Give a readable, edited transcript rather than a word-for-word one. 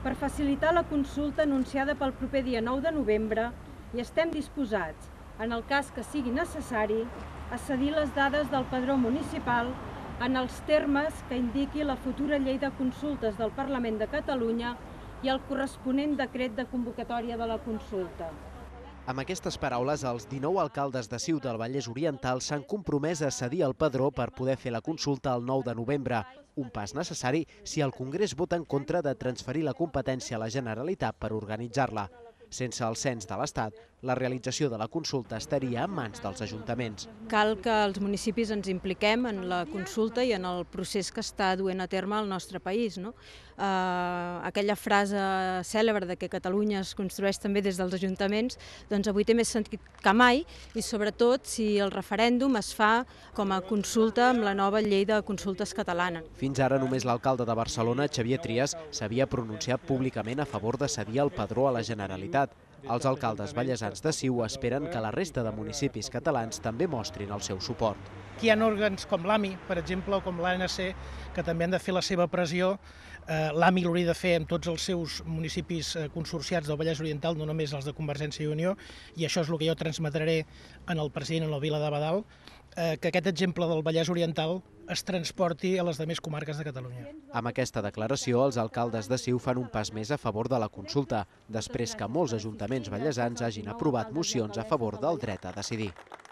per facilitar la consulta anunciada pel proper dia 9 de novembre i estem disposats, en el cas que sigui necessari, a cedir les dades del padró municipal en els termes que indiqui la futura llei de consultes del Parlament de Catalunya i el corresponent decret de convocatòria de la consulta. Amb aquestes paraules, els 19 alcaldes de CiU del Vallès Oriental s'han compromès a cedir el padró per poder fer la consulta el 9 de novembre, un pas necessari si el Congrés vota en contra de transferir la competència a la Generalitat per organitzar-la. Sense el cens de l'Estat, la realització de la consulta estaria en mans dels ajuntaments. Cal que els municipis ens impliquem en la consulta i en el procés que està duent a terme el nostre país. Aquella frase cèlebre de que Catalunya es construeix també des dels ajuntaments, doncs avui té més sentit que mai i sobretot si el referèndum es fa com a consulta amb la nova llei de consultes catalana. Fins ara només l'alcalde de Barcelona, Xavier Trias, s'havia pronunciat públicament a favor de cedir el padró a la Generalitat. Els alcaldes vallesans de CiU esperen que la resta de municipis catalans també mostrin el seu suport. Aquí hi ha òrgans com l'AMI, per exemple, o com l'ANC, que també han de fer la seva pressió. L'AMI l'hauria de fer amb tots els seus municipis consorciats del Vallès Oriental, no només els de Convergència i Unió, i això és el que jo transmetré en el president en la Vila d'Abadal, que aquest exemple del Vallès Oriental es transporti a les altres comarques de Catalunya. Amb aquesta declaració, els alcaldes de CiU fan un pas més a favor de la consulta, després que molts ajuntaments vallesans hagin aprovat mocions a favor del dret a decidir.